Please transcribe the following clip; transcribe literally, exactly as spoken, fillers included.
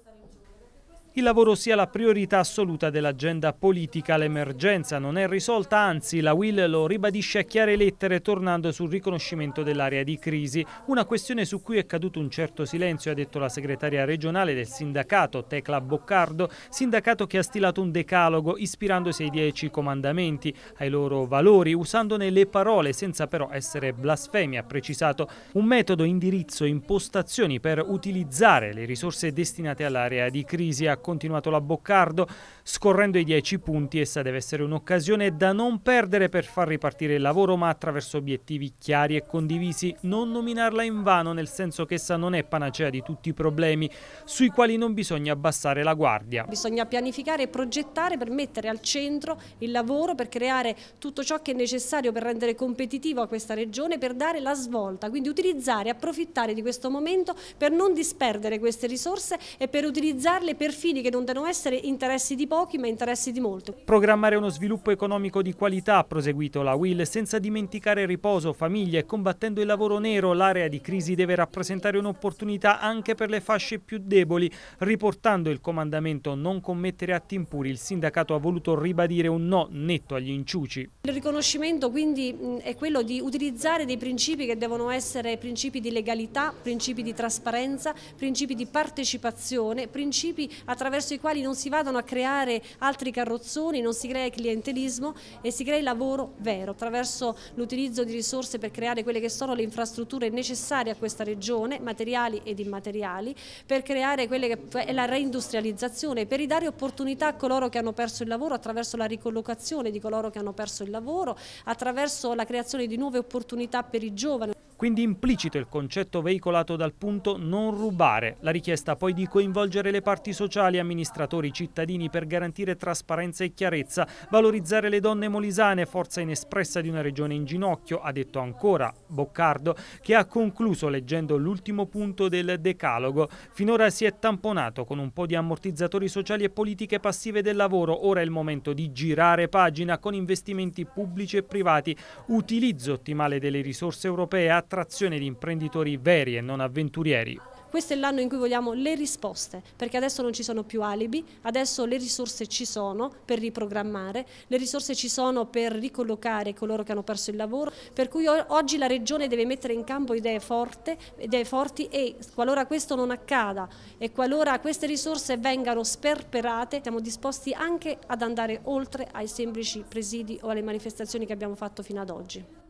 Il lavoro sia la priorità assoluta dell'agenda politica. L'emergenza non è risolta, anzi la U I L lo ribadisce a chiare lettere tornando sul riconoscimento dell'area di crisi. Una questione su cui è caduto un certo silenzio, ha detto la segretaria regionale del sindacato Tecla Boccardo, sindacato che ha stilato un decalogo ispirandosi ai dieci comandamenti, ai loro valori, usandone le parole senza però essere blasfemi, ha precisato. Un metodo, indirizzo, impostazioni per utilizzare le risorse destinate all'area di crisi, ha continuato la Boccardo. Scorrendo i dieci punti, essa deve essere un'occasione da non perdere per far ripartire il lavoro, ma attraverso obiettivi chiari e condivisi. Non nominarla invano, nel senso che essa non è panacea di tutti i problemi, sui quali non bisogna abbassare la guardia. Bisogna pianificare e progettare per mettere al centro il lavoro, per creare tutto ciò che è necessario per rendere competitivo questa regione, per dare la svolta, quindi utilizzare e approfittare di questo momento per non disperdere queste risorse e per utilizzarle per fini che non devono essere interessi di pochi ma interessi di molti. Programmare uno sviluppo economico di qualità, ha proseguito la U I L, senza dimenticare riposo, famiglie e combattendo il lavoro nero. L'area di crisi deve rappresentare un'opportunità anche per le fasce più deboli. Riportando il comandamento non commettere atti impuri, il sindacato ha voluto ribadire un no netto agli inciuci. Il riconoscimento quindi è quello di utilizzare dei principi che devono essere principi di legalità, principi di trasparenza, principi di partecipazione, principi attraverso i quali non si vadano a creare altri carrozzoni, non si crea clientelismo e si crea il lavoro vero attraverso l'utilizzo di risorse per creare quelle che sono le infrastrutture necessarie a questa regione, materiali ed immateriali, per creare quelle che è la reindustrializzazione, per ridare opportunità a coloro che hanno perso il lavoro attraverso la ricollocazione di coloro che hanno perso il lavoro, attraverso la creazione di nuove opportunità per i giovani. Quindi implicito il concetto veicolato dal punto non rubare, la richiesta poi di coinvolgere le parti sociali, amministratori, cittadini per garantire trasparenza e chiarezza, valorizzare le donne molisane, forza inespressa di una regione in ginocchio, ha detto ancora Boccardo, che ha concluso leggendo l'ultimo punto del decalogo. Finora si è tamponato con un po' di ammortizzatori sociali e politiche passive del lavoro, ora è il momento di girare pagina con investimenti pubblici e privati, utilizzo ottimale delle risorse europee, attrazione di imprenditori veri e non avventurieri. Questo è l'anno in cui vogliamo le risposte, perché adesso non ci sono più alibi, adesso le risorse ci sono per riprogrammare, le risorse ci sono per ricollocare coloro che hanno perso il lavoro, per cui oggi la Regione deve mettere in campo idee, forte, idee forti e qualora questo non accada e qualora queste risorse vengano sperperate, siamo disposti anche ad andare oltre ai semplici presidi o alle manifestazioni che abbiamo fatto fino ad oggi.